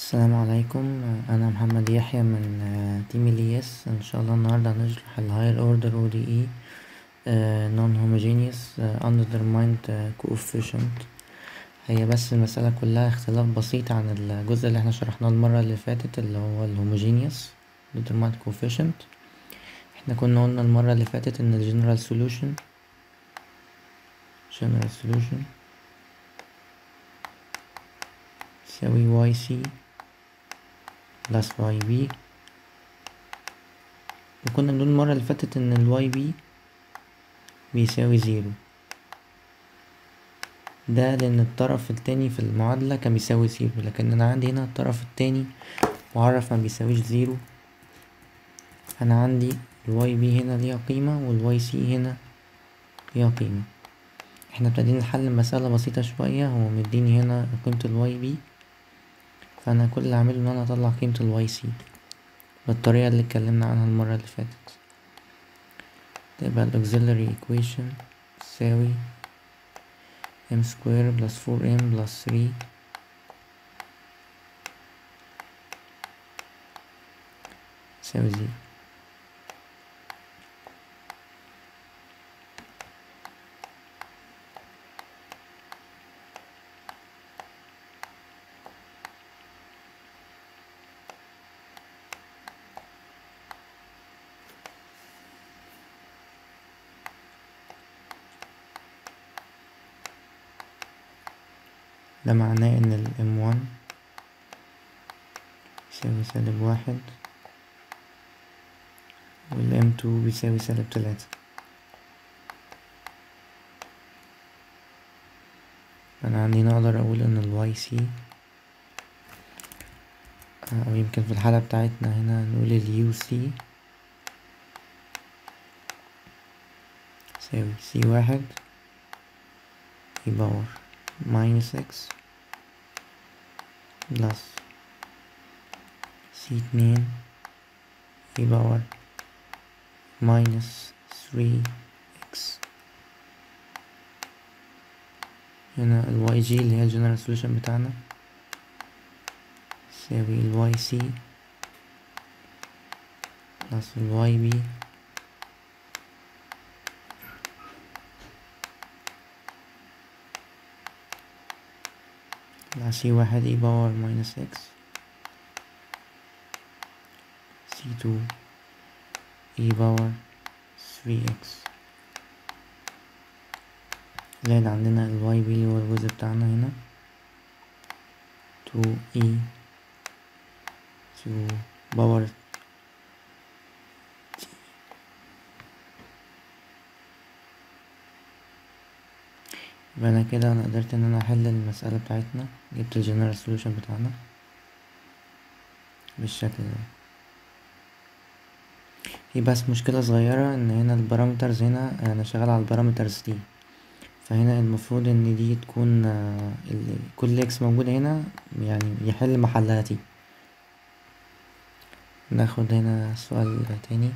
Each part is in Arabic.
السلام عليكم. انا محمد يحيى من تيم الياس. ان شاء الله النهارده هنشرح الهاير اوردر او دي اي non homogeneous undetermined coefficient. هي بس المسألة كلها اختلاف بسيط عن الجزء اللي احنا شرحناه المرة اللي فاتت اللي هو الهوموجينيوس determined coefficient. احنا كنا قلنا المرة اللي فاتت ان الجنرال solution يساوي yc plus yb، وكنا بنقول المرة اللي فاتت ان yb بيساوي 0. ده لأن الطرف التاني في المعادلة كان بيساوي 0، لكن أنا عندي هنا الطرف التاني معرف ما بيساويش 0. أنا عندي الواي بي هنا ليها قيمة والواي سي هنا ليها قيمة. احنا ابتدينا نحل المسألة بسيطة شوية. هو مديني هنا قيمة الواي بي، فأنا كل اللي هعمله ان انا اطلع قيمة الواي سي بالطريقة اللي اتكلمنا عنها المرة اللي فاتت. تبقى ال auxiliary equation تساوي m square plus 4m plus 3 تساوي 0. ده معناه ان ال M1 بيساوي -1 وال M2 بيساوي -3. انا عندي هنا اقدر اقول ان ال YC او يمكن في الحالة بتاعتنا هنا نقول ال UC يساوي C1 e باور -X بلس C2 e باور -3X. هنا ال YG اللي هي الجنرال سوليوشن بتاعنا يساوي ال YC بلس ال YB على C1 e باور -X C2 e باور 3X زائد عندنا ال YB اللي هو الجزء بتاعنا هنا 2e to باور t. يبقى انا كده قدرت ان انا احل المسألة بتاعتنا، جبت الجنرال سوليوشن بتاعنا بالشكل ده. في بس مشكلة صغيرة ان هنا البارامترز، هنا انا شغال على البارامترز دي، فهنا المفروض ان دي تكون كل اكس موجودة هنا يعني يحل محلها تي. ناخد هنا سؤال تاني.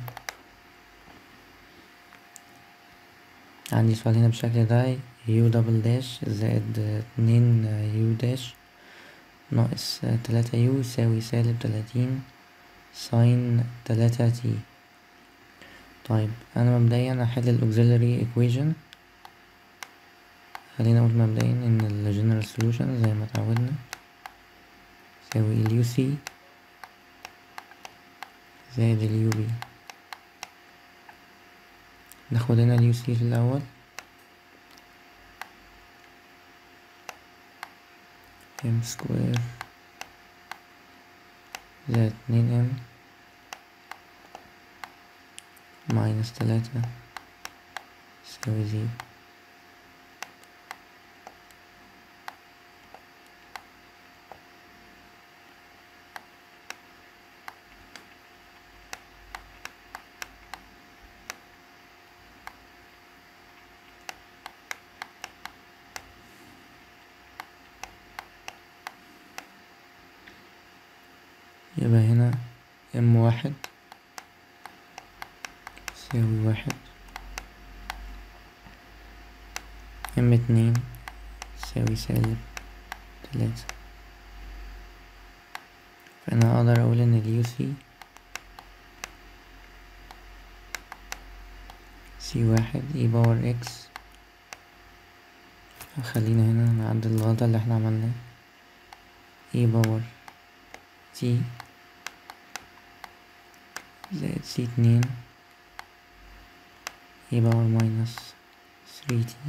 عندي سؤال هنا بالشكل ده يو دبل داش زائد 2 يو داش ناقص 3 يو يساوي -30 ساين 3 تي. طيب انا مبدئيا هحل الاوكسيلري ايكويشن. خلينا نقول مبدئيا ان الجنرال سوليوشن زي ما اتعودنا يساوي اليو سي زائد اليو بي. ناخد هنا اليو سي في الاول ام سكوير زائد 2 ام ماينس 3 يساوي 0. يبقى هنا M1 يساوي 1، M2 يساوي -3. فانا اقدر اقول ان اليو سي واحد اي باور اكس. خلينا هنا نعدل الغلطة اللي احنا عملناها، اي باور تي زائد سي اتنين اي باور ماينس 3 تي.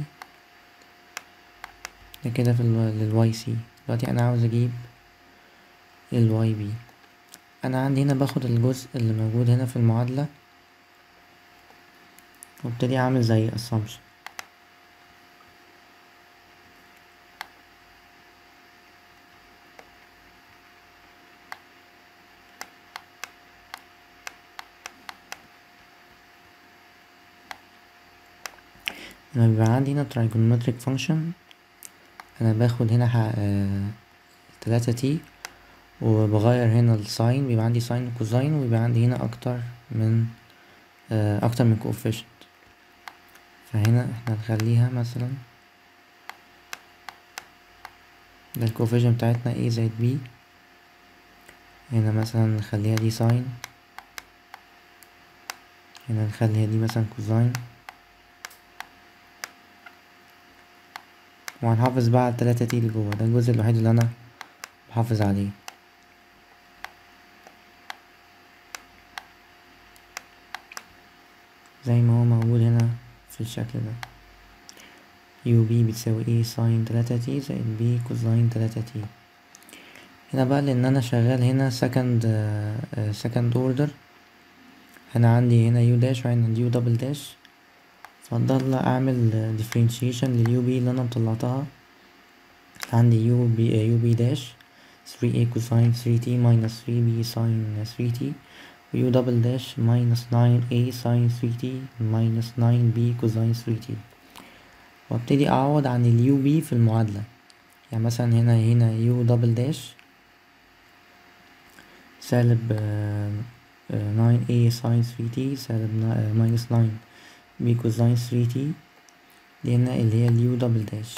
ده كده في للواي سي. دلوقتي انا عاوز اجيب الواي بي. انا عندي هنا باخد الجزء اللي موجود هنا في المعادلة وابتدي اعمل زي assumption. لما بيبقى عندي هنا trigonometric function انا باخد هنا 3 تي وبغير هنا الساين، بيبقى عندي ساين وكوزاين، وبيبقى عندي هنا اكتر من coefficient. فهنا احنا نخليها مثلا ده الكوفيشن بتاعتنا a زائد b. هنا مثلا نخليها دي ساين، هنا نخليها دي مثلا كوزاين، وهنحافظ بقى على التلاتة تي اللي جوه. ده الجزء الوحيد اللي انا بحافظ عليه. زي ما هو موجود هنا في الشكل ده، يو بي بتساوي a ساين 3 تي زائد b كوزاين 3 تي. هنا بقى لان انا شغال هنا second order، هنا عندي هنا يو داش وهنا عندي يو دبل داش، فضل اعمل differentiation لليو بي اللي انا طلعتها. عندي يو بي داش 3a كوساين 3t minus 3b ساين 3t، ويو دبل داش minus 9a ساين 3t minus 9b كوساين 3t. وابتدي اعوض عن اليو بي في المعادلة. يعني مثلا هنا يو دبل داش سالب 9a ساين 3t سالب minus 9b كوساين 3t، دي هنا اللي هي اليو دبل داش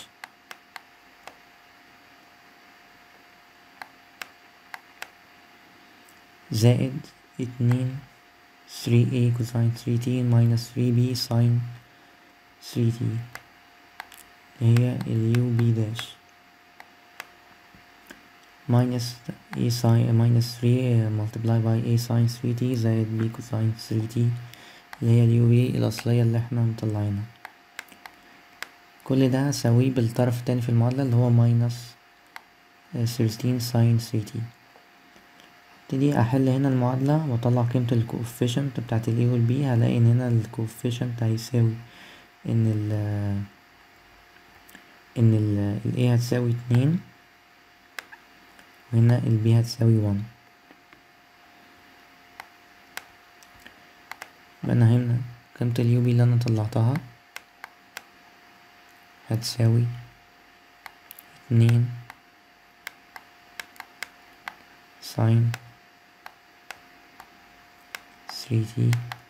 زائد 3a كوساين 3t minus 3b ساين 3t اللي هي اليو بي داش minus a ساين minus 3 multiply by a ساين 3t زائد b كوساين 3t اللي هي اليو بي الأصلية اللي احنا مطلعينها. كل ده هساويه بالطرف التاني في المعادلة اللي هو minus 13 ساين 3t. ابتدي احل هنا المعادلة واطلع قيمة الكوفيشنت بتاعت ال A وال B. هلاقي ان هنا الكوفيشنت هيساوي ان ال A هتساوي 2 وهنا ال B هتساوي 1. يبقى انا هنا قيمة ال U B اللي انا طلعتها هتساوي 2 ساين 3t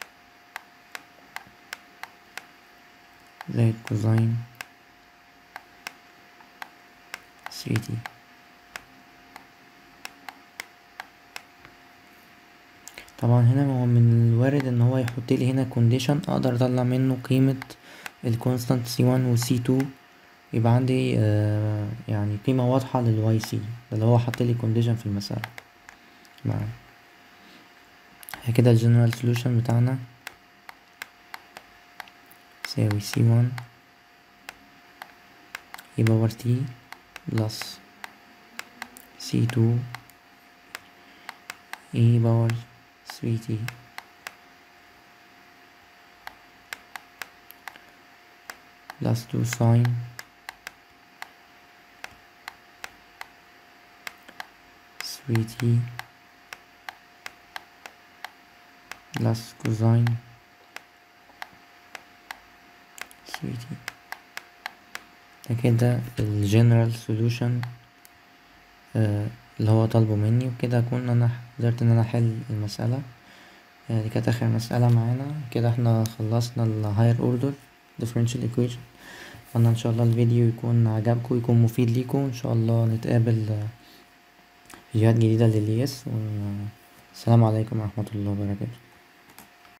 زائد كوزاين 3t. طبعا هنا هو من الوارد ان هو يحط لي هنا كونديشن اقدر اطلع منه قيمة الكونستانت C1 و C2، يبقى عندي يعني قيمة واضحة للواي سي اللي هو حط لي كونديشن في المسألة. كده الجنرال سولوشن بتاعنا يساوي C1 e باور t بلس C2 e باور 3t بلس 2 ساين 3t بلس كوزاين 3t. ده كده الجنرال سولوشن اللي هو طالبه مني، وكده اكون انا قدرت ان انا احل المسألة. دي كانت اخر مسألة معانا. كده احنا خلصنا ال higher order differential equation. اتمنى ان شاء الله الفيديو يكون عجبكم، يكون مفيد ليكم. ان شاء الله نتقابل فيديوهات جديدة للياس. والسلام عليكم ورحمة الله وبركاته.